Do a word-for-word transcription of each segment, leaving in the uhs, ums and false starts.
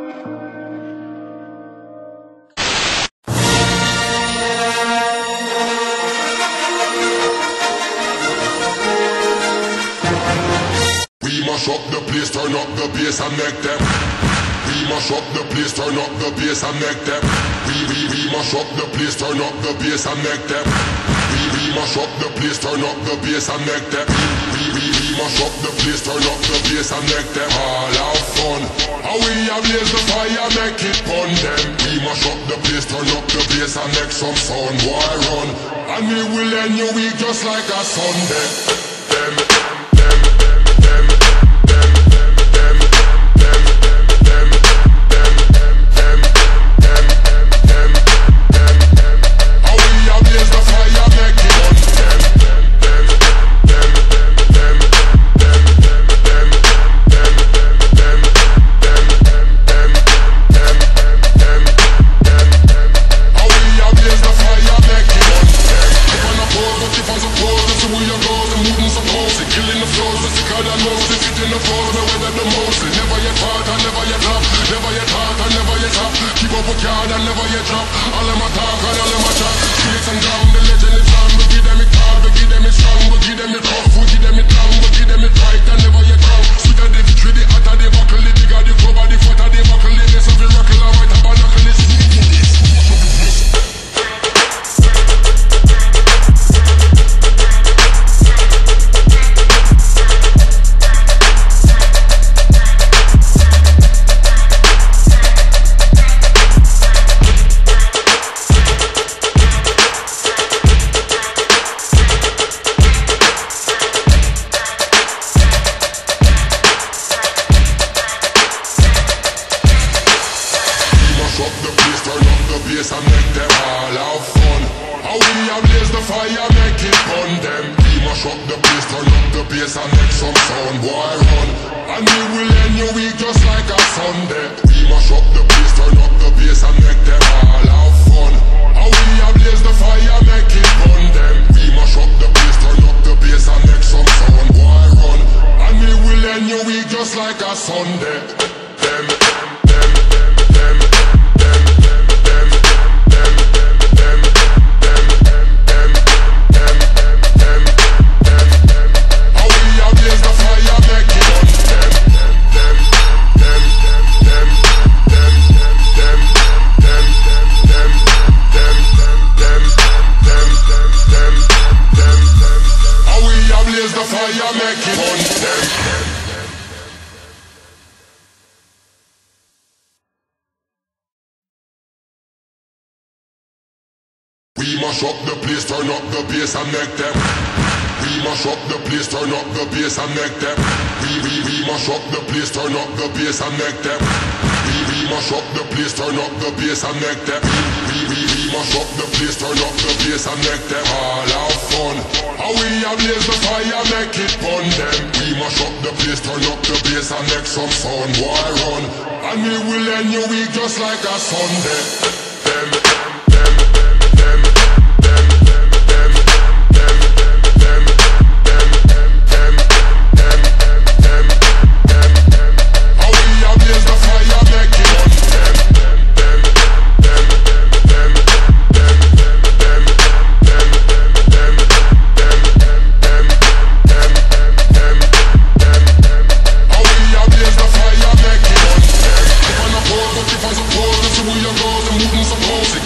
mash up the place, turn up the bass and make them. We mash up the place, turn up the bass and make them. We we we mash up the place, turn up the bass and make them. We we mash up the place, turn up the bass and make them. We we we mash up the place, turn up the bass and make them all have fun. How we have blaze the fire, make it burn them. We mash up the place, turn up the bass and make some sound, boy run. And we will end your week just like a Sunday. Them. We mash up the place, turn up the bass and make them. We mash up the place, turn up the bass and make them. We we we mash up the place, turn up the bass and make them. We we mash up the place, turn up the bass and make them. We we we mash up the place, turn up the bass and make them all have fun. How we have blaze the fire, make it burn them. We mash up the place, turn up the bass and make some sound, boy run. And we will end your week just like a Sunday. Them. Supposed to we are goals and moving supposed to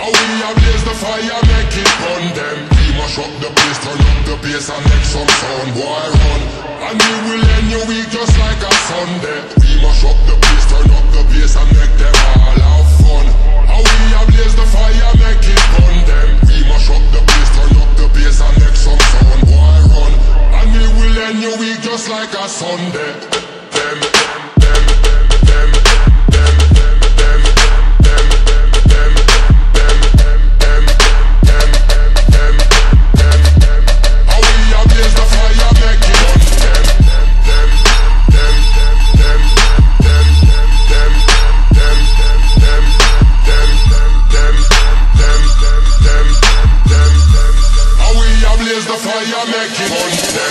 How we a blaze the fire, make it burn them. We mash up the place, turn up the bass and make some sound, boy run. And we will end your week just like a Sunday. We mash up the place, turn up the bass and make them all have fun. How we a blaze the fire, make it burn them. We mash up the place, turn up the bass and make some sound, boy run. And we will end your week just like a Sunday. Them, them, them, them, them, them, them, them, them, them, them, them, them. How we a blaze the fire, make it burn them. Them, them, them, them, them, them, them, them, them, them, them, them, them. How we a blaze the fire, make it burn them.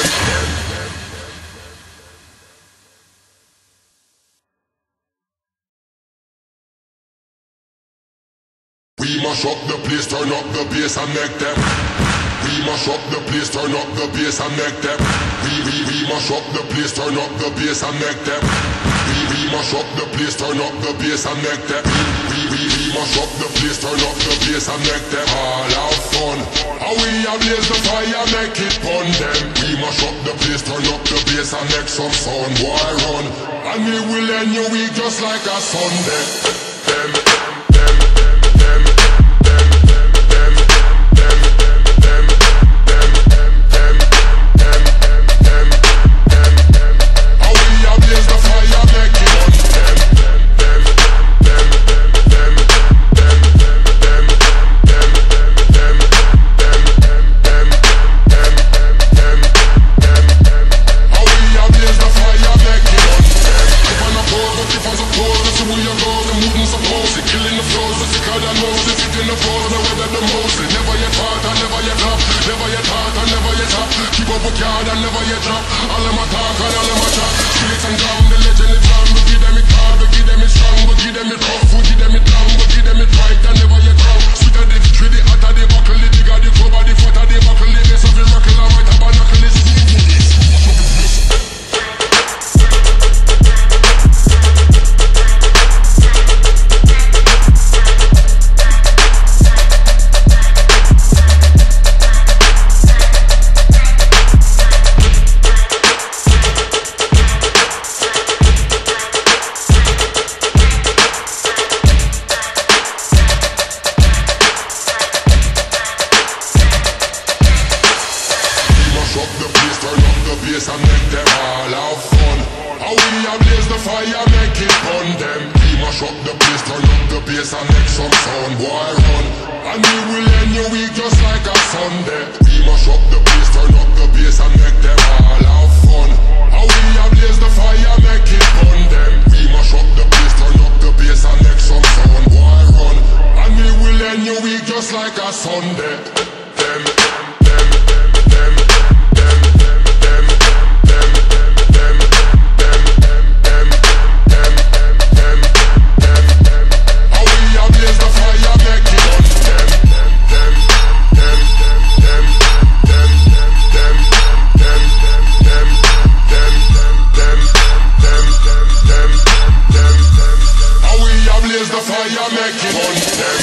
We mash up the place, turn up the bass and make them. We mash up the place, turn up the bass and make them. We we we mash up the place, turn up the bass and make them. We we mash up the place, turn up the bass and make them. We we we mash up the place, turn up the bass and make them all have fun. How we a blaze the fire, make it burn them. We mash up the place, turn up the bass and make some sound, boy run. And we will end your week just like a Sunday. Them, them, them, them, them, them, them, them, them, them, them, them, them. How we a blaze the fire, make it burn them. Them, them, them, them, them, them, them, them, them, them, them, them, them, them. How we a blaze the fire, make it burn them. If I'm not cold, but if I'm supposed to, we are going to move and suppose it. Killing the flows, it's sicker than Moses. It in the floors, the weather the most. Never yet hard and never yet up. Never yet hard and never yet up. Keep up with yard and never yet drop. All of my talk and all of my chat. Spirits and down, the legend is long. We give them it hard, we give them it strong. We give them it rough, we give them it long. We give them it right and never yet wrong. Sweeter the victory, the hotter the buckle. The bigger the cover, the footer the buckle. The best of the rockle, I right tabernacle is and make them all have fun. How we a blaze the fire, make it burn them. We mash up the place, turn up the bass and make some sound, boy run. And we will end your week just like a Sunday. We mash up the place, turn up the bass and make them all have fun. How we a blaze the fire, make it burn them. We mash up the place, turn up the bass and make some sound, boy run. And we will end your week just like a Sunday. Them, them, them, them, them, them, them, them, them, them, them, them, them. How we a blaze the fire, make it burn them. Them, them, them, them, them, them, them, them, them, them, them, them, them. How we a blaze the fire, make it burn them.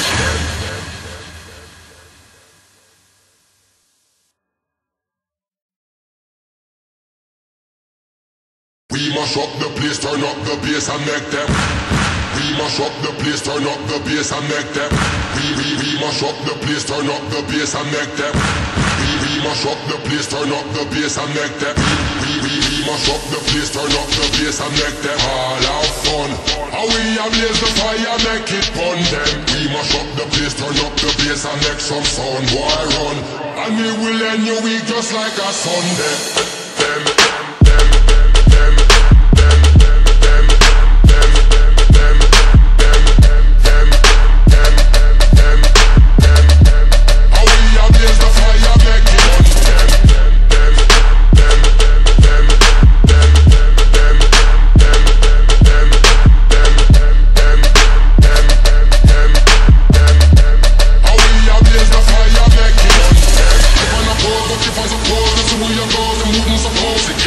We mash up the place, turn up the bass and make them. We mash up the place, turn up the bass and make them. We we we mash up the place, turn up the bass and make them. We we mash up the place, turn up the bass and make them. We we we mash up the place, turn up the bass and make them all have fun. How we a blaze the fire, make it burn them. We mash up the place, turn up the bass and make some sound, boy run. And we will end your week just like a Sunday. Them, them, them, them, them, them, them, them, them, them, them, them, them. How we a blaze the fire, make it burn them. Them, them, them, them, them, them, them, them, them, them, them, them, them. How we a blaze the fire, make it burn them. If I'm not cold, but if I'm supposed to, we are going to move and suppose it.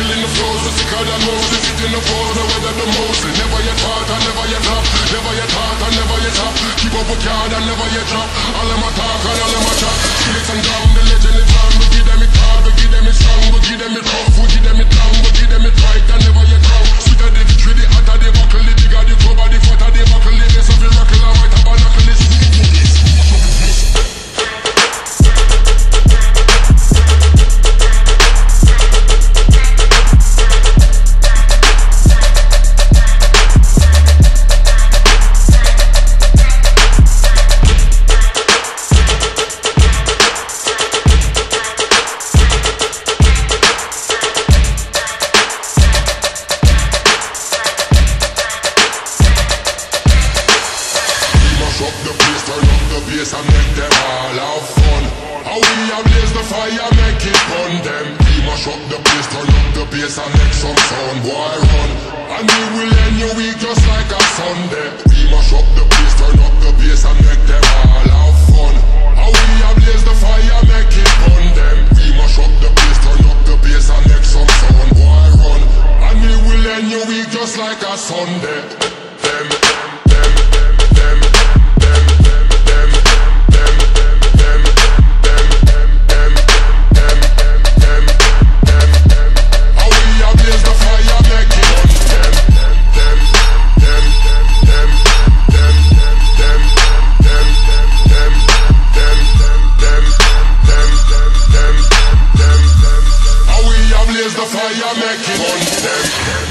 place and make them all have fun. How we a blaze the fire, make it burn them. We mash up the place, turn up the bass and make some sound, boy run. And we will end your week just like a Sunday. We mash up the place, turn up the bass and make them all have fun. How we a blaze the fire, make it burn them. We mash up the place, turn up the bass and make some sound, boy run. And we will end your week just like a Sunday. Them, them, them, them, them, them, them, them, them, them, them, them, them, them. How we a blaze the fire, make it burn them, them, them, them, them, them, them, them, them, them, them, them, them, them. How we a blaze the fire, make it burn them.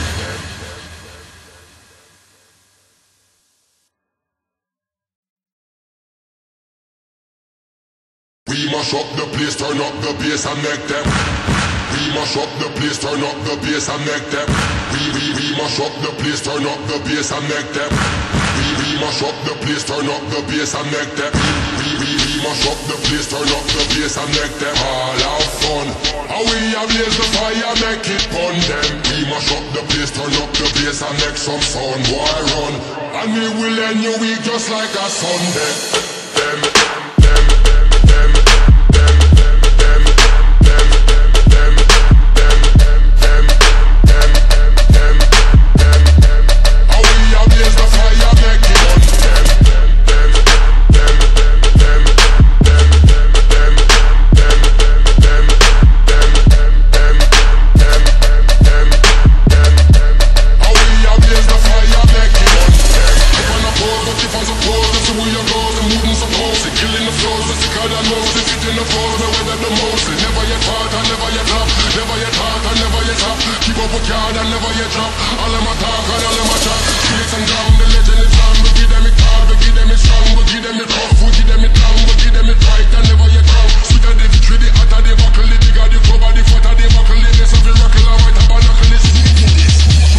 We mash up the place, turn up the bass and make them. We mash up the place, turn up the bass and make them. We we we mash up the place, turn up the bass and make them. We we mash up the place, turn up the bass and make them. We we we mash up the place, turn up the bass and make them all have fun. How we a blaze the fire, make it burn them. We mash up the place, turn up the bass and make some sound, boy run. And we will end your week just like a Sunday. Them, them, them, them, them, them, them, them, them, them, them, them, them. How we a blaze the fire, make it burn them, them, them, them, them, them, them, them, them, them, them, them, them, them. How we a blaze the fire, make it burn them. If I'm not poor, but if I'm supposed to, so we are goals and moving supposed to killing the flows, the sicker than most, if it in the flows, the weather the most. Never yet hard and never yet drop, never yet hard and never yet drop. Keep up with yard and never yet drop. All of my talk and all of my chat. Streets and down, the legend is on. We give them it hard, we give them it strong, we give them it rough, we give them it long, we give them it right and never yet wrong. Sweeter the victory, the hotter the buckle, the bigger the cover, the fatter the buckle, the best of the rockle, and right up and knuckle is sneaking this.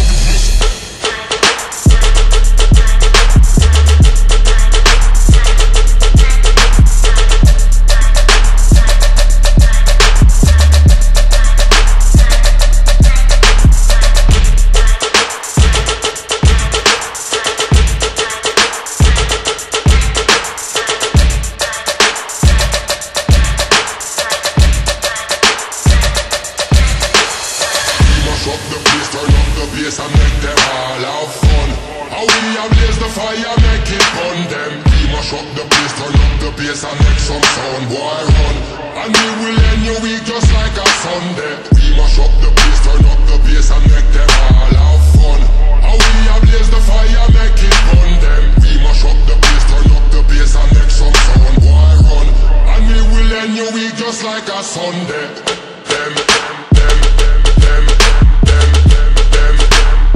And make them all have fun. How we a blaze the fire, make it burn them. We mash up the place, turn up the bass and make some sound, boy run. And we will end your week just like a Sunday. We mash up the place, turn up the bass and make them all have fun. How we a blaze the fire, make it burn them. We mash up the place, turn up the bass and make some sound, boy run. And we will end your week just like a Sunday. Them, them, them, them, them, them.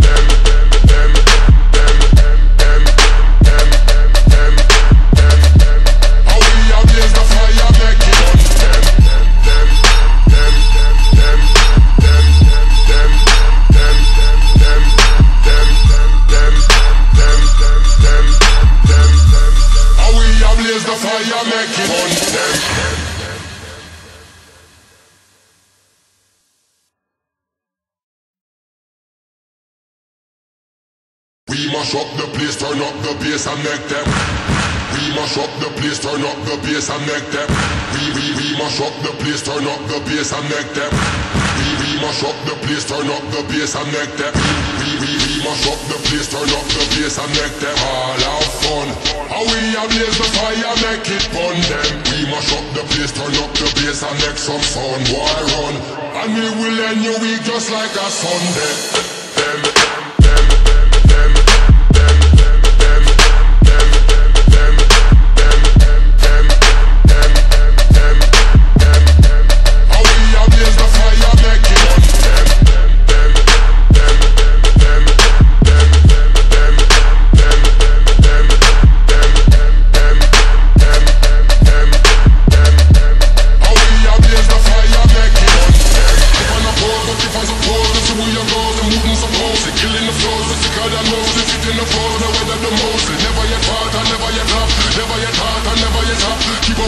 We mash up the place, turn up the bass and make them. We mash up the place, turn up the bass and make them. We we we mash up the place, turn up the bass and make them. We we mash up the place, turn up the bass and make them. We we we mash up the place, turn up the bass and make them all have fun. How we a blaze the fire, make it burn them. We mash up the place, turn up the bass and make some sound, boy run. And we will end your week just like a Sunday. Them, them, them, them, them, them, them, them, them, them, them, them, them. How we a blaze the fire, make it burn them, them, them, them, them, them, them, them, them, them, them, them, them, them. How we a blaze the fire, make it burn them. If I'm not poor, but if I'm supposed to, so we are goals and moving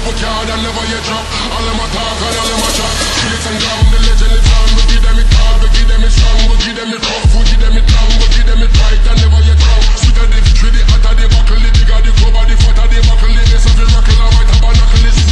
up a card and never yet drop. All them a talk and all them a chat. Felix and Gam, the legend lives on. We give them it hard, we give them it strong, we give them it rough, we give them it long, we give them it right and never yet wrong. Sweeter the victory, the hotter the buckle, the bigger the cover, the fatter the buckle, the best of the rockle, and white tabernacle is.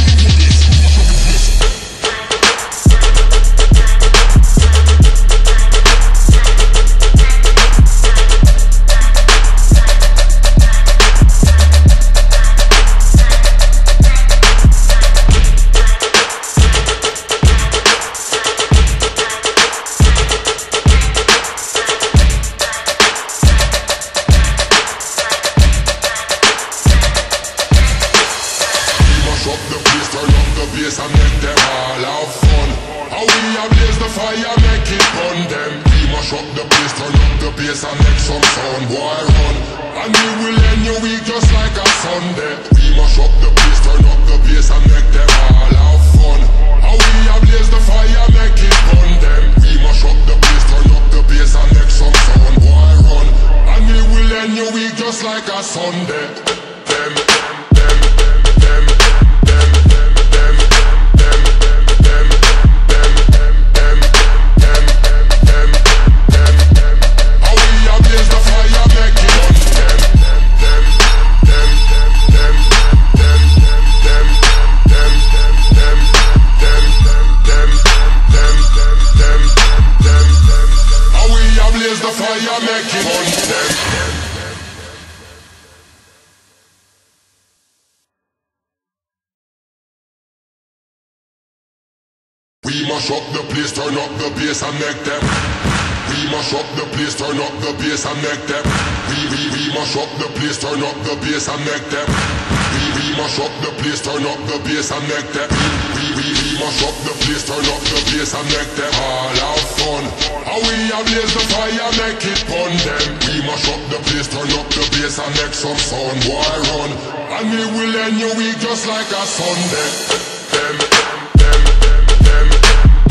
And make them all have fun. How we ablaze the fire, make it burn them. We mash up the place, turn up the bass and make some sound, boy run. And we will end your week just like a Sunday. We mash up the place, turn up the bass and make them all have fun. How we ablaze the fire, make it burn them. We mash up the place, turn up the bass and make some sound, boy run. And we will end your week just like a Sunday. Them, them, them, them. We mash up the place, turn up the bass and make them. We mash up the place, turn up the bass and make them. We we we mash up the place, turn up the bass and make them. We we mash up the place, turn up the bass and make them. We we we mash up the place, turn up the bass and make them all have fun. How we ablaze the fire, make it burn them. We mash up the place, turn up the bass and make some sound, boy run. And we will end your week just like a Sunday. Them, them, them, them.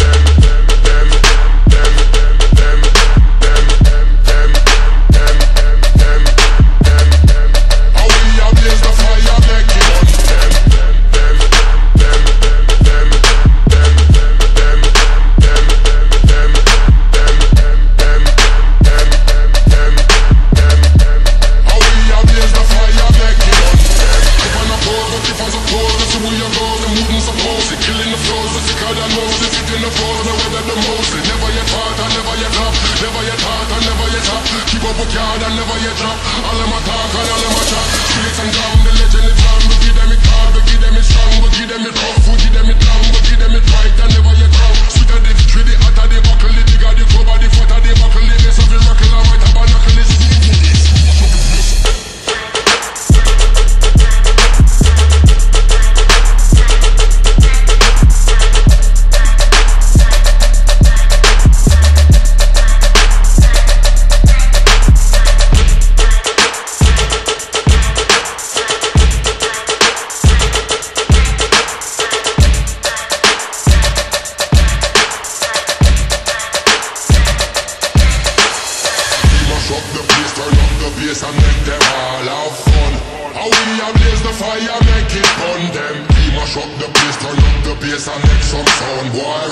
And make them all have fun. How we ablaze the fire, make it burn them. We mash up the place, turn up the bass and make some sound, boy